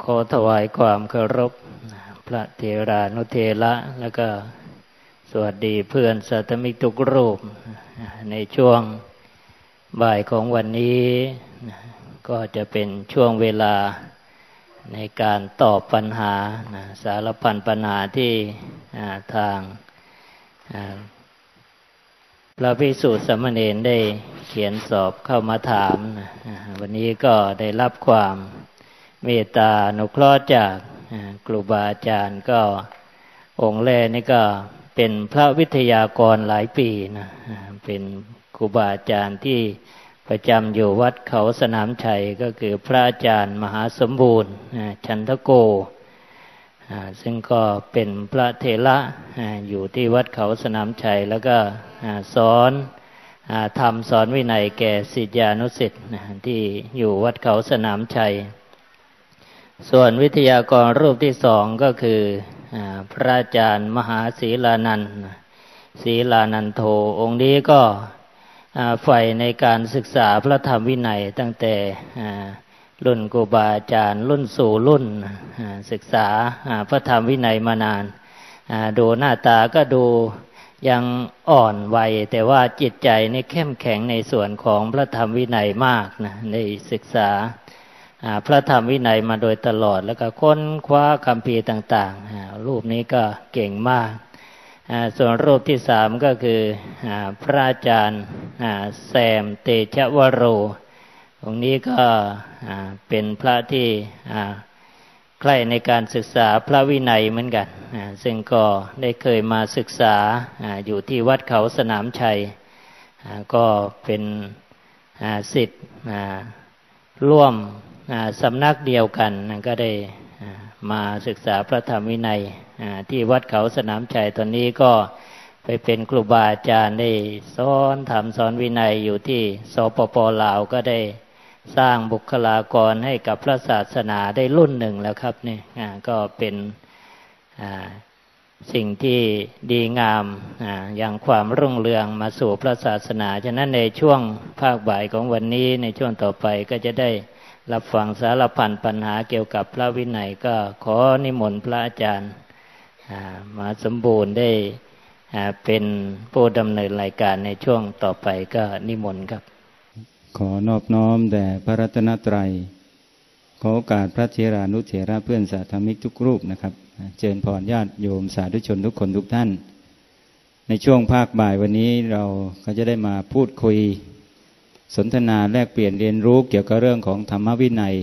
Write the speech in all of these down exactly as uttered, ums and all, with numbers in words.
ขอถวายความเคารพพระเถรานุเถระแล้วก็สวัสดีเพื่อนสัตมิกทุกรูปในช่วงบ่ายของวันนี้ก็จะเป็นช่วงเวลาในการตอบปัญหาสารพันปัญหาที่ทางพระภิกษุสามเณรได้เขียนสอบเข้ามาถามวันนี้ก็ได้รับความเมตตาอนุเคราะห์จากครูบาอาจารย์ก็องค์แรกนี่ก็เป็นพระวิทยากรหลายปีนะเป็นครูบาอาจารย์ที่ประจำอยู่วัดเขาสนามชัยก็คือพระอาจารย์มหาสมบูรณ์ชันทโกซึ่งก็เป็นพระเถระอยู่ที่วัดเขาสนามชัยแล้วก็สอนธรรมสอนวินัยแก่ศิษยานุศิษย์ที่อยู่วัดเขาสนามชัยส่วนวิทยากรรูปที่สองก็คือพระอาจารย์มหาศีลานันท์ศีลานันโทองค์นี้ก็ใฝ่ในการศึกษาพระธรรมวินัยตั้งแต่รุ่นครูบาอาจารย์รุ่นสู่รุ่นศึกษาพระธรรมวินัยมานานดูหน้าตาก็ดูยังอ่อนวัยแต่ว่าจิตใจนี่เข้มแข็งในส่วนของพระธรรมวินัยมากนะได้ศึกษาพระธรรมวินัยมาโดยตลอดแล้วก็ค้นคว้าคัมภีร์ต่างๆรูปนี้ก็เก่งมากส่วนรูปที่สามก็คือพระอาจารย์แซมเตชะวโรองค์นี้ก็เป็นพระที่ใกล้ในการศึกษาพระวินัยเหมือนกันซึ่งก็ได้เคยมาศึกษาอยู่ที่วัดเขาสนามชัยก็เป็นศิษย์ร่วมสำนักเดียวกันก็ได้มาศึกษาพระธรรมวินัยที่วัดเขาสนามชัยตอนนี้ก็ไปเป็นครูบาอาจารย์ได้สอนธรรมสอนวินัยอยู่ที่สปป.ลาวก็ได้สร้างบุคลากรให้กับพระศาสนาได้รุ่นหนึ่งแล้วครับนี่ก็เป็นสิ่งที่ดีงามอย่างความรุ่งเรืองมาสู่พระศาสนาฉะนั้นในช่วงภาคบ่ายของวันนี้ในช่วงต่อไปก็จะได้รับฟังสารพันปัญหาเกี่ยวกับพระวินัยก็ขอนิมนต์พระอาจารย์มาสมบูรณ์ได้เป็นผู้ดำเนินรายการในช่วงต่อไปก็นิมนต์ครับขอนอบน้อมแด่พระรัตนตรัยขอโอกาสพระเถรานุเถระเพื่อนสาธมิกทุกรูปนะครับเจริญพรญาติโยมสาธุชนทุกคนทุกท่านในช่วงภาคบ่ายวันนี้เราก็จะได้มาพูดคุยสนทนาแลกเปลี่ยนเรียนรู้เกี่ยวกับเรื่องของธรรมวินัย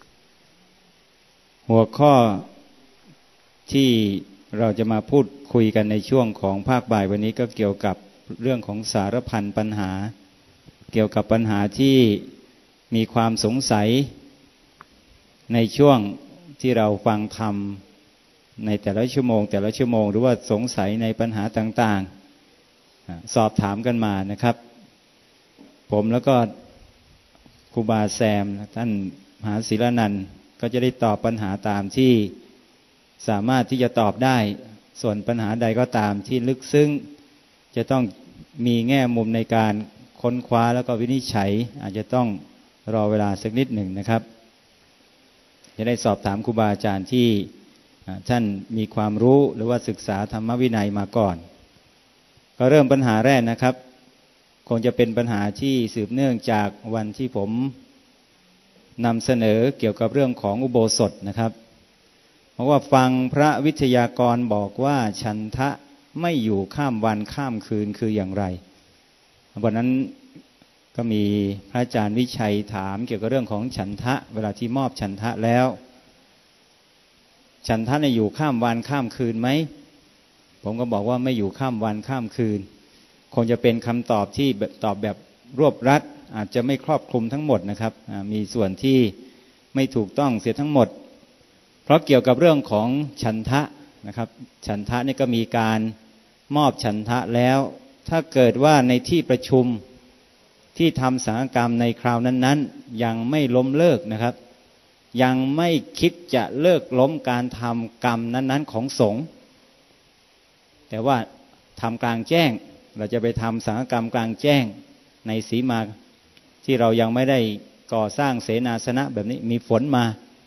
หัวข้อที่เราจะมาพูดคุยกันในช่วงของภาคบ่ายวันนี้ก็เกี่ยวกับเรื่องของสารพันปัญหาเกี่ยวกับปัญหาที่มีความสงสัยในช่วงที่เราฟังธรรมในแต่ละชั่วโมงแต่ละชั่วโมงหรือว่าสงสัยในปัญหาต่างๆสอบถามกันมานะครับผมแล้วก็ครูบาแซมท่านมหาศิลานันท์ก็จะได้ตอบปัญหาตามที่สามารถที่จะตอบได้ส่วนปัญหาใดก็ตามที่ลึกซึ้งจะต้องมีแง่มุมในการค้นคว้าแล้วก็วินิจฉัยอาจจะต้องรอเวลาสักนิดหนึ่งนะครับจะได้สอบถามครูบาอาจารย์ที่ท่านมีความรู้หรือว่าศึกษาธรรมวินัยมาก่อนก็เริ่มปัญหาแรกนะครับคงจะเป็นปัญหาที่สืบเนื่องจากวันที่ผมนำเสนอเกี่ยวกับเรื่องของอุโบสถนะครับเพราะว่าฟังพระวิทยากรบอกว่าฉันทะไม่อยู่ข้ามวันข้ามคืนคืออย่างไรวันนั้นก็มีพระอาจารย์วิชัยถามเกี่ยวกับเรื่องของฉันทะเวลาที่มอบฉันทะแล้วฉันทะเนี่ยอยู่ข้ามวันข้ามคืนไหมผมก็บอกว่าไม่อยู่ข้ามวันข้ามคืนคงจะเป็นคำตอบที่ตอบแบบรวบรัดอาจจะไม่ครอบคลุมทั้งหมดนะครับมีส่วนที่ไม่ถูกต้องเสียทั้งหมดเพราะเกี่ยวกับเรื่องของฉันทะนะครับฉันทะนี่ก็มีการมอบฉันทะแล้วถ้าเกิดว่าในที่ประชุมที่ทำสังฆกรรมในคราวนั้นๆยังไม่ล้มเลิกนะครับยังไม่คิดจะเลิกล้มการทำกรรมนั้นๆของสงฆ์แต่ว่าทำกลางแจ้งเราจะไปทำสังฆกรรมกลางแจ้งในสีมาที่เรายังไม่ได้ก่อสร้างเสนาสนะแบบนี้มีฝนมา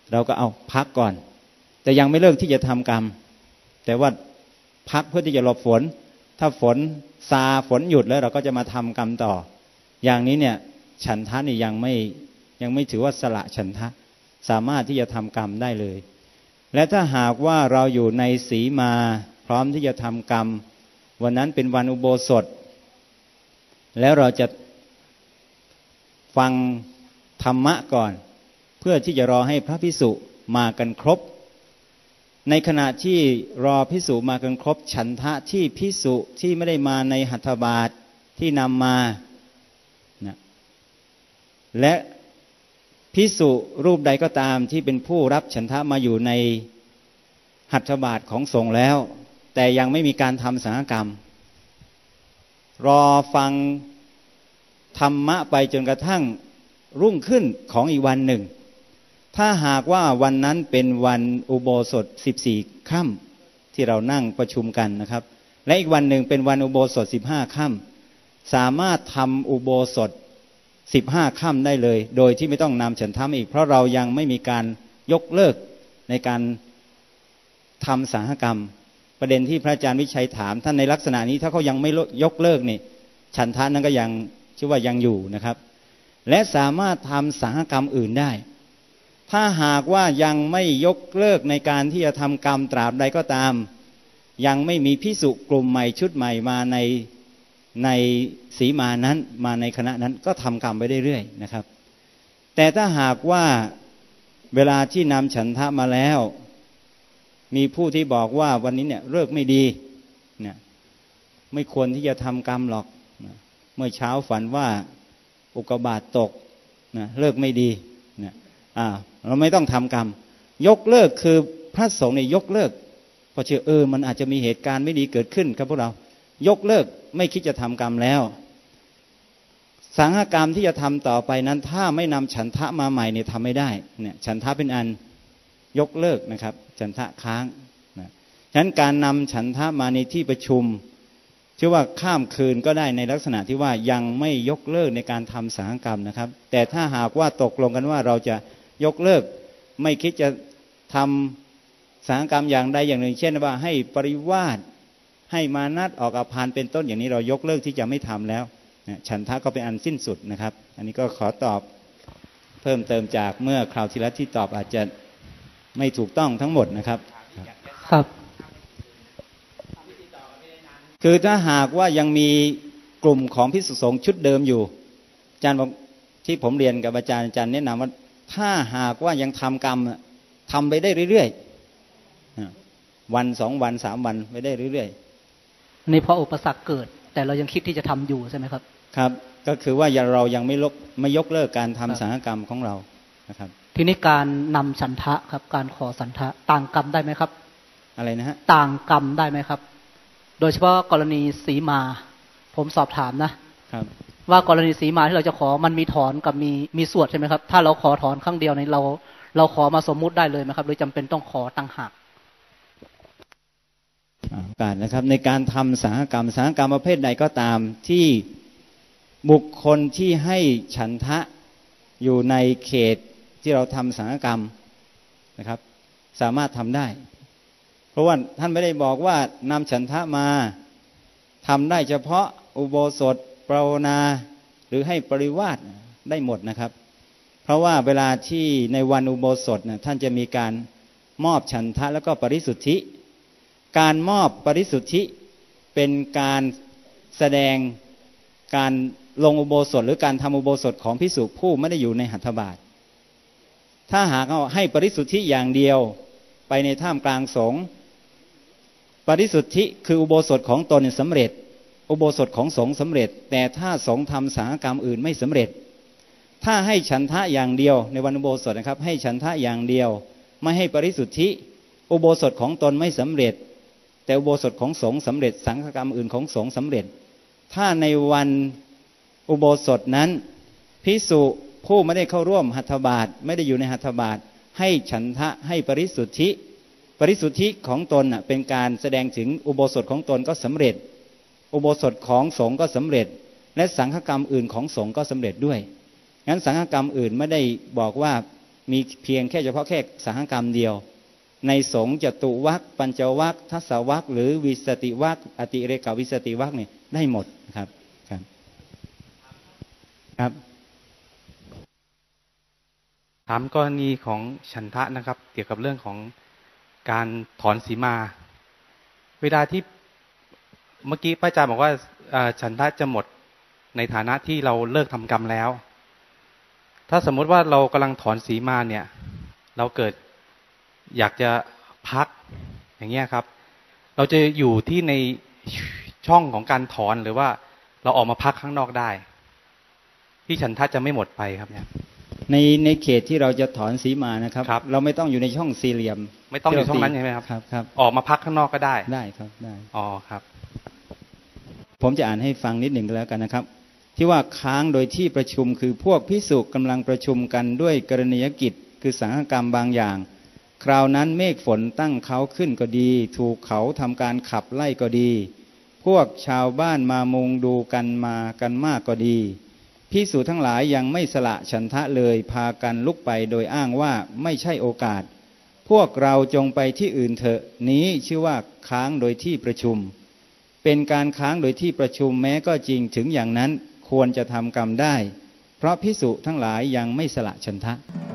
เราก็เอาพักก่อนแต่ยังไม่เลิกที่จะทำกรรมแต่ว่าพักเพื่อที่จะหลบฝนถ้าฝนซาฝนหยุดแล้วเราก็จะมาทำกรรมต่ออย่างนี้เนี่ยฉันทะนี่ยังไม่ยังไม่ถือว่าสละฉันทะสามารถที่จะทำกรรมได้เลยและถ้าหากว่าเราอยู่ในสีมาพร้อมที่จะทำกรรมวันนั้นเป็นวันอุโบสถแล้วเราจะฟังธรรมะก่อนเพื่อที่จะรอให้พระภิกษุมากันครบในขณะที่รอภิกษุมากันครบฉันทะที่ภิกษุที่ไม่ได้มาในหัตถบาตที่นำมานะและภิกษุรูปใดก็ตามที่เป็นผู้รับฉันทะมาอยู่ในหัตถบาตของสงฆ์แล้วแต่ยังไม่มีการทำสังฆกรรมรอฟังธรรมะไปจนกระทั่งรุ่งขึ้นของอีกวันหนึ่งถ้าหากว่าวันนั้นเป็นวันอุโบสถสิบสี่ค่ำที่เรานั่งประชุมกันนะครับและอีกวันหนึ่งเป็นวันอุโบสถสิบห้าค่ำสามารถทำอุโบสถสิบห้าค่ำได้เลยโดยที่ไม่ต้องนำฉันทะอีกเพราะเรายังไม่มีการยกเลิกในการทำสังฆกรรมประเด็นที่พระอาจารย์วิชัยถามท่านในลักษณะนี้ถ้าเขายังไม่ยกเลิกนี่ฉันทะนั้นก็ยังชื่อว่ายังอยู่นะครับและสามารถทำสังฆกรรมอื่นได้ถ้าหากว่ายังไม่ยกเลิกในการที่จะทำกรรมตราบใดก็ตามยังไม่มีภิกษุกลุ่มใหม่ชุดใหม่มาในในสีมานั้นมาในคณะนั้นก็ทำกรรมไปเรื่อยๆนะครับแต่ถ้าหากว่าเวลาที่นำฉันทะมาแล้วมีผู้ที่บอกว่าวันนี้เนี่ยเลิกไม่ดีเนี่ยไม่ควรที่จะทำกรรมหรอกนะเมื่อเช้าฝันว่าอุกกาบาตตกนะเลิกไม่ดีเนี่ยอ่าเราไม่ต้องทำกรรมยกเลิกคือพระสงฆ์เนี่ยยกเลิกพอเชื่อเออมันอาจจะมีเหตุการณ์ไม่ดีเกิดขึ้นครับพวกเรายกเลิกไม่คิดจะทำกรรมแล้วสังฆกรรมที่จะทำต่อไปนั้นถ้าไม่นำฉันทะมาใหม่เนี่ยทำไม่ได้เนี่ยฉันทะเป็นอันยกเลิกนะครับฉันทะค้างนะฉะนั้นการนำฉันทะมาในที่ประชุมชื่อว่าข้ามคืนก็ได้ในลักษณะที่ว่ายังไม่ยกเลิกในการทำสังฆกรรมนะครับแต่ถ้าหากว่าตกลงกันว่าเราจะยกเลิกไม่คิดจะทำสังฆกรรมอย่างใดอย่างหนึ่งเช่นว่าให้ปริวาสให้มานัดออกอาพานเป็นต้นอย่างนี้เรายกเลิกที่จะไม่ทำแล้วฉันทะก็เป็นอันสิ้นสุดนะครับอันนี้ก็ขอตอบเพิ่มเติมจากเมื่อคราวที่แล้วที่ตอบอาจจะไม่ถูกต้องทั้งหมดนะครับครับคือถ้าหากว่ายังมีกลุ่มของภิกษุสงฆ์ชุดเดิมอยู่อาจารย์บอกที่ผมเรียนกับอาจารย์อาจารย์แนะนำว่าถ้าหากว่ายังทำกรรมทำไปได้เรื่อยๆวันสองวันสามวันไปได้เรื่อยๆนี่พออุปสรรคเกิดแต่เรายังคิดที่จะทำอยู่ใช่ไหมครับครับก็คือว่าเรายังไม่ลกไม่ยกเลิกการทำสังฆกรรมของเรานะครับทีนี้การนำฉันทะครับการขอฉันทะต่างกรรมได้ไหมครับอะไรนะฮะต่างกรรมได้ไหมครับโดยเฉพาะกรณีสีมาผมสอบถามนะครับว่ากรณีสีมาที่เราจะขอมันมีถอนกับมีมีสวดใช่ไหมครับถ้าเราขอถอนครั้งเดียวในเราเราขอมาสมมุติได้เลยไหมครับหรือจำเป็นต้องขอต่างหากการนะครับในการทำสังฆกรรมสังฆกรรมประเภทใดก็ตามที่บุคคลที่ให้ฉันทะอยู่ในเขตที่เราทำสังฆกรรมนะครับสามารถทำได้เพราะว่าท่านไม่ได้บอกว่านำฉันทะมาทำได้เฉพาะอุโบสถภาวนาหรือให้ปริวาสได้หมดนะครับเพราะว่าเวลาที่ในวันอุโบสถนะท่านจะมีการมอบฉันทะแล้วก็ปริสุทธิการมอบปริสุทธิเป็นการแสดงการลงอุโบสถหรือการทำอุโบสถของภิกษุผู้ไม่ได้อยู่ในหัตถบาตถ้าหากเอาให้ปริสุทธิอย่างเดียวไปในท่ามกลางสงฆ์ปริสุทธิคืออุโบสถของตนสำเร็จอุโบสถของสงฆ์สำเร็จแต่ถ้าสงฆ์ทำสังฆกรรมอื่นไม่สำเร็จถ้าให้ฉันทะอย่างเดียวในวันอุโบสถนะครับให้ฉันทะอย่างเดียวไม่ให้ปริสุทธิอุโบสถของตนไม่สำเร็จแต่อุโบสถของสงฆ์สำเร็จสังฆกรรมอื่นของสงฆ์สำเร็จถ้าในวันอุโบสถนั้นภิกษุผู้ไม่ได้เข้าร่วมหัตถบาตไม่ได้อยู่ในหัตถบาตให้ฉันทะให้ปริสุทธิปริสุทธิของตนน่ะเป็นการแสดงถึงอุโบสถของตนก็สำเร็จอุโบสถของสงฆ์ก็สำเร็จและสังฆกรรมอื่นของสงฆ์ก็สำเร็จด้วยงั้นสังฆกรรมอื่นไม่ได้บอกว่ามีเพียงแค่เฉพาะแค่สหกรรมเดียวในสงฆ์จตุวรรคปัญจวรรคทัศวรรคหรือวิสติวรรคอติเรกวิสติวรรคเนี่ยได้หมดครับครับครับถามกรณีของฉันทะนะครับเกี่ยวกับเรื่องของการถอนสีมาเวลาที่เมื่อกี้พระอาจารย์บอกว่าฉันทะจะหมดในฐานะที่เราเลิกทำกรรมแล้วถ้าสมมติว่าเรากำลังถอนสีมาเนี่ยเราเกิดอยากจะพักอย่างเงี้ยครับเราจะอยู่ที่ในช่องของการถอนหรือว่าเราออกมาพักข้างนอกได้ที่ฉันทะจะไม่หมดไปครับเนี่ยในในเขตที่เราจะถอนสีมานะครับรบเราไม่ต้องอยู่ในช่องสี่เหลี่ยมไม่ต้องอยู่ช่องนั้นใช่ไหมครับครับครับออกมาพักข้างนอกก็ได้ได้ครับได้อ๋อครับผมจะอ่านให้ฟังนิดหนึ่งก็แล้วกันนะครับที่ว่าค้างโดยที่ประชุมคือพวกภิกษุกำลังประชุมกันด้วยกรณียกิจคือสังฆกรรมบางอย่างคราวนั้นเมฆฝนตั้งเขาขึ้นก็ดีถูกเขาทำการขับไล่ก็ดีพวกชาวบ้านมามุงดูกันมากันมากก็ดีภิกษุทั้งหลายยังไม่สละฉันทะเลยพากันลุกไปโดยอ้างว่าไม่ใช่โอกาสพวกเราจงไปที่อื่นเถอะนี้ชื่อว่าค้างโดยที่ประชุมเป็นการค้างโดยที่ประชุมแม้ก็จริงถึงอย่างนั้นควรจะทำกรรมได้เพราะภิกษุทั้งหลายยังไม่สละฉันทะ